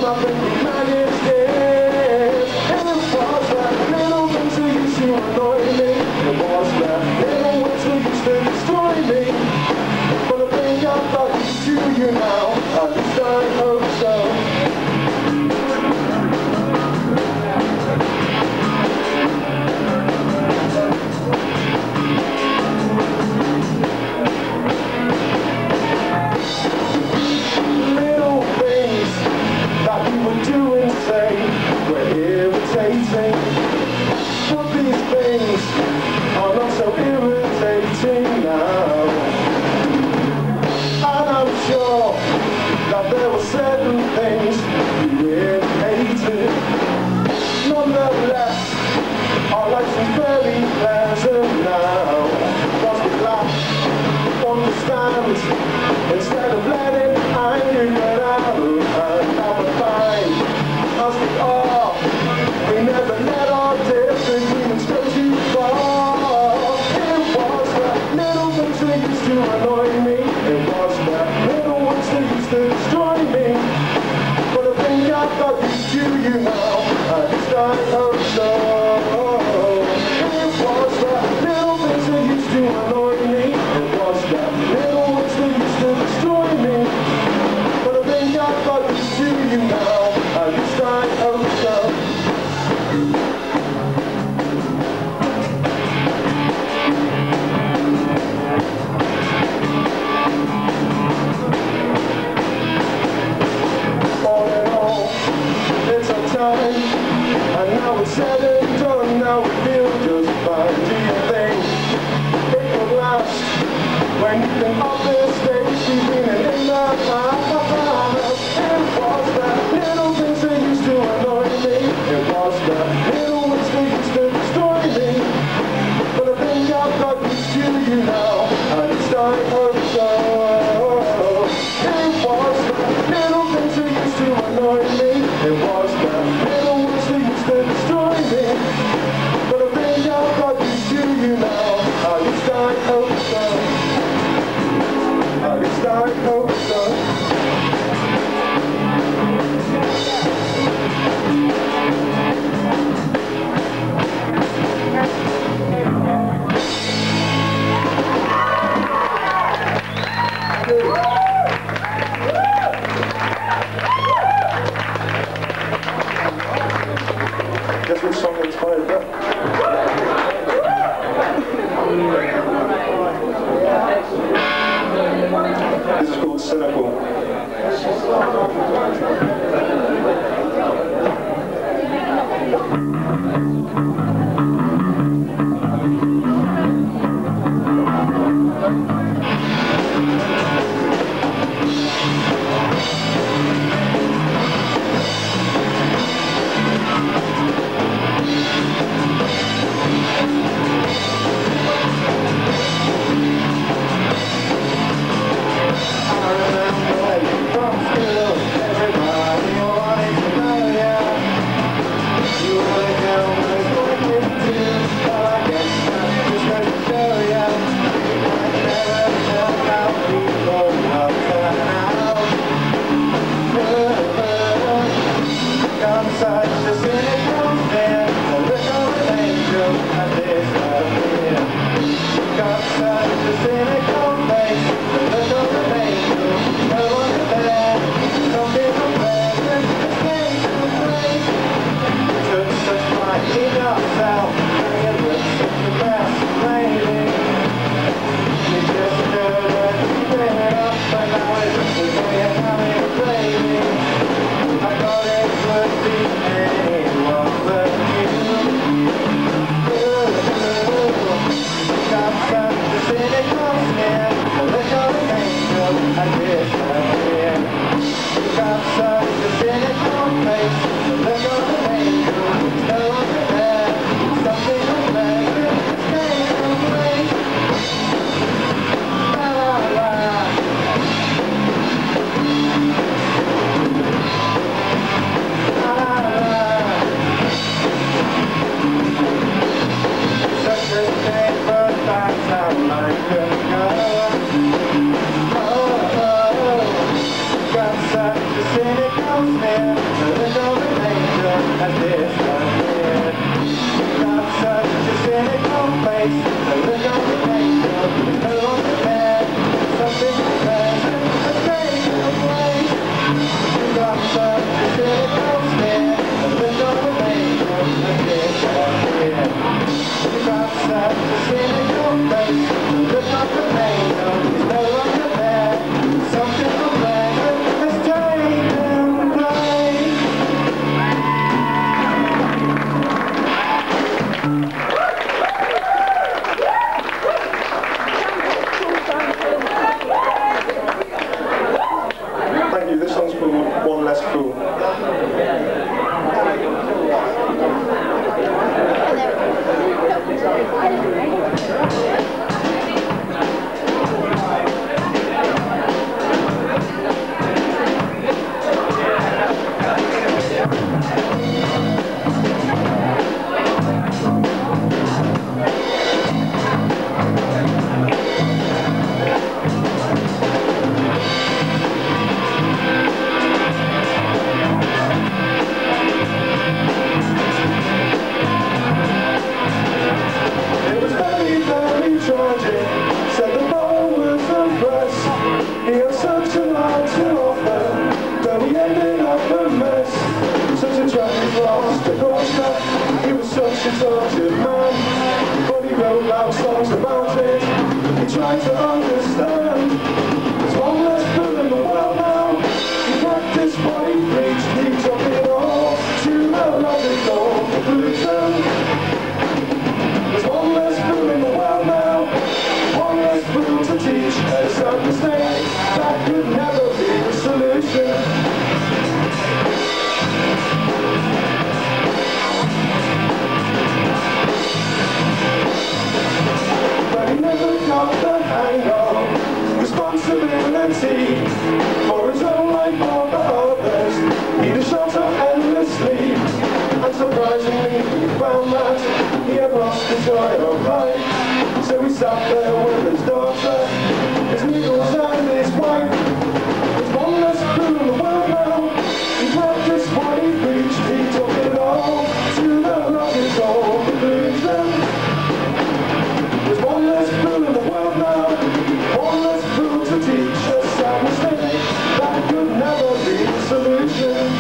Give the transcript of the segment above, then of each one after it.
Instead of letting anger get out of hand, I'm fine. Must be all. We never let our differences go too far. It was the little things that used to annoy me. It was the little ones that used to destroy me. But I think I've got used to you now. At least I hope so. It was the little things that used to annoy me. It was the little ones that used to destroy me. But I think I've got used to you now. At least I hope so. And now it's said and done, now we feel just fine. Do you think it will last when you can up the stage, keeping it in the past? It was the little things that used to annoy me. It was the little ones that used to destroy me. But I think I've got used to you now, and it's time for so. It was the little things that used to annoy me. It was the little ones that used to destroy me. But I think I've got used to you now. At least I hope so. At least I hope so. Guess which song inspired that? This is called Cynical. Cynical man. as this one did. Not such a cynical place, the look on the angel is no longer there. Something present has taken place. Not such a cynical stare, the look on the angel as this one did. Not such a cynical place, the look on the angel is no longer there. Something present has taken place. Thank you. This song's called One Less Fool. Trying to understand, there's one less fool in the world now. He practiced what he preached, he took it all to the logical conclusion. There's one less fool in the world now, one less fool to teach us some mistake that could never be the solution. Responsibility for his own life or for others. He'd shelter endlessly, and surprisingly he found that he had lost the joy of life. So he sat there with his daughter, his needles and his wife. There's one less fool in the world now. He practiced what he preached, he took it all to the logical conclusion. There's one less fool in the world now, one less fool to teach us our mistake that could never be the solution.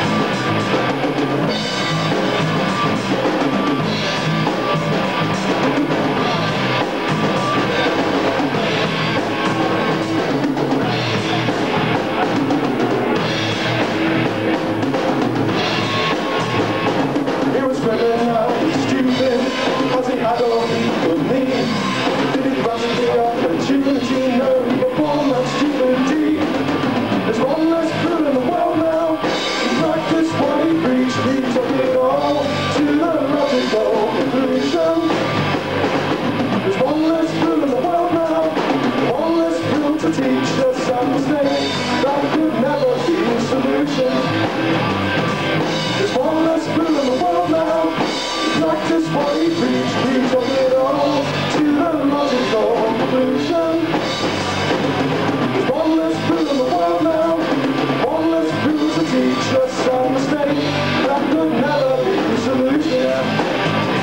He was criminal, stupid, as he had all he could need. Did he grasp the opportunity? No, he performed that stupid deed. There's one less fool in the world now. He practiced what he preached, he took it all to the logical conclusion. There's one less fool in the world now, one less fool to teach us some mistake that could never be the solution. There's one less fool in the world now. He practiced what he preached, he took it all to the logical conclusion. There's one less fool in the world now, one less fool to teach us some mistake that could never be the solution.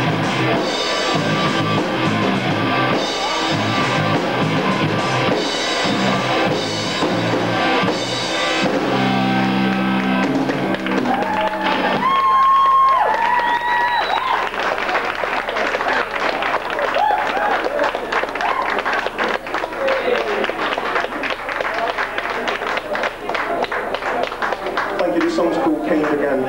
This song's called Kane Again.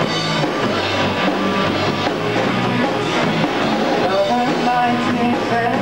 November 19th.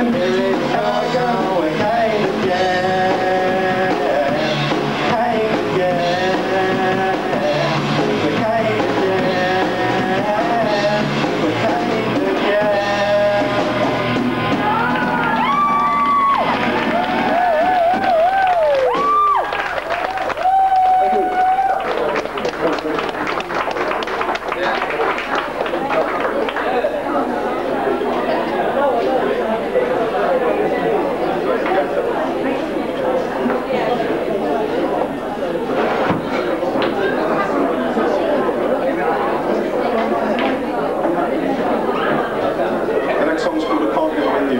again. Here it comes now, we came again. Came again. We came again. We came again. The next song's called I Can't Get With You.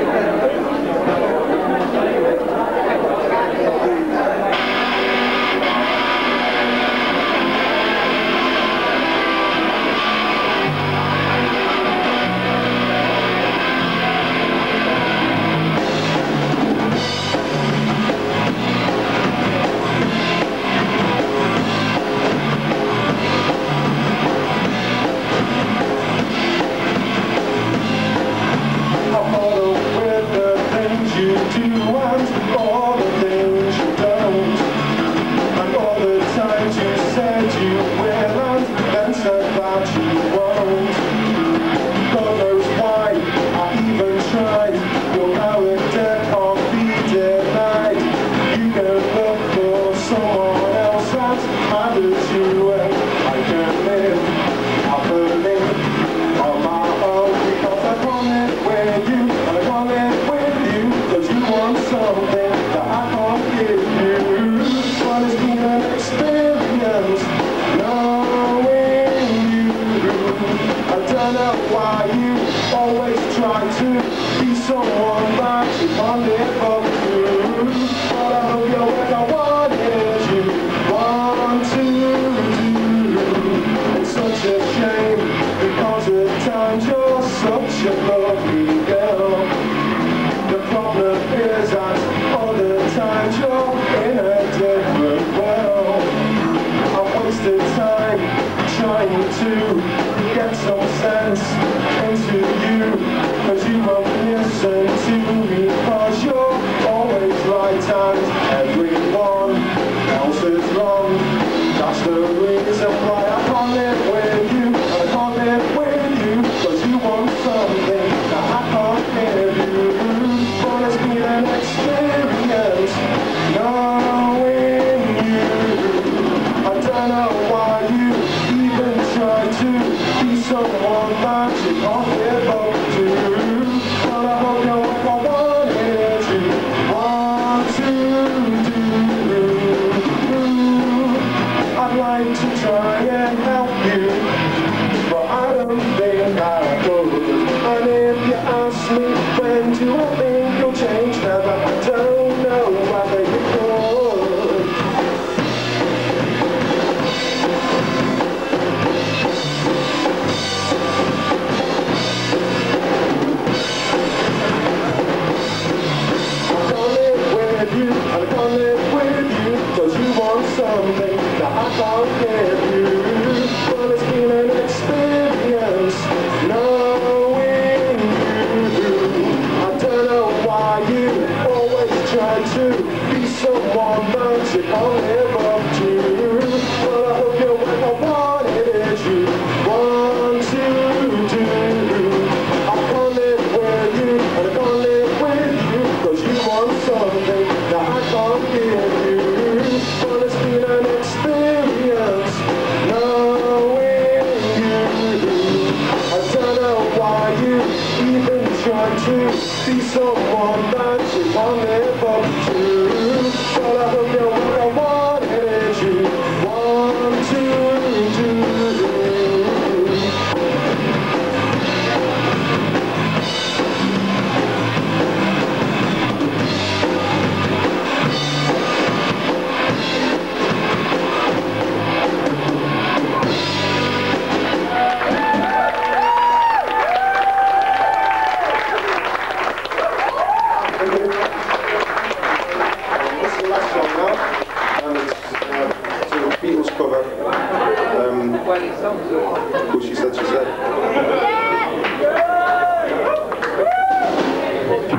Cool, she said.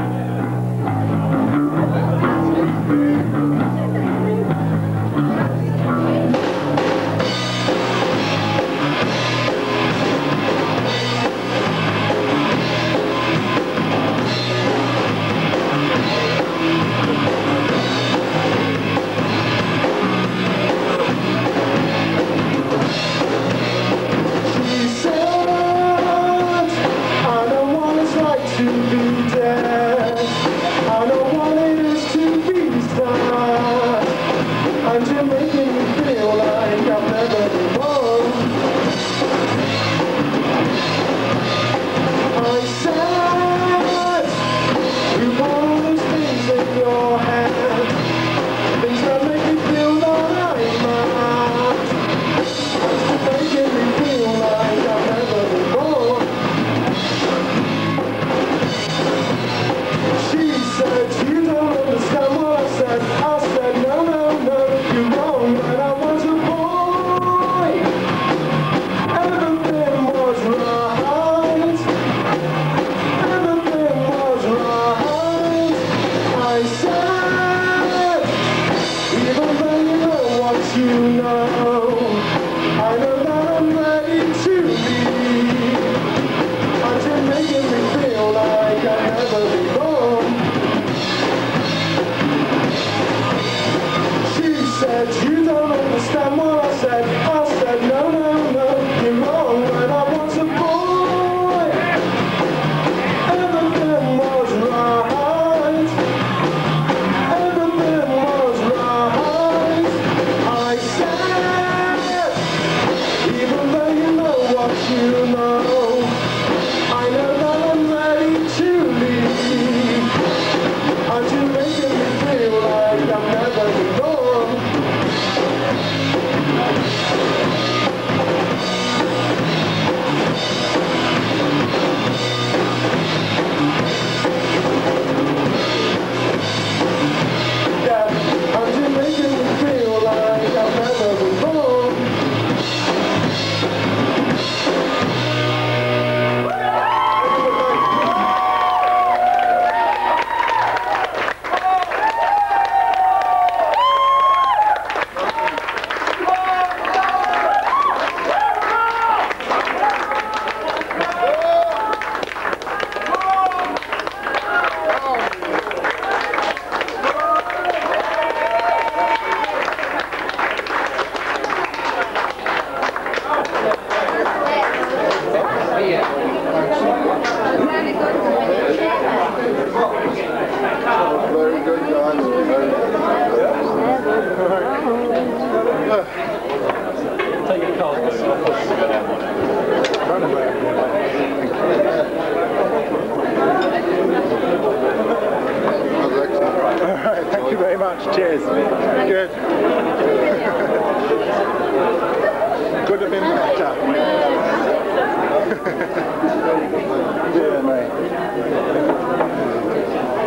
much. Cheers. Good. Could have been better. Dear me.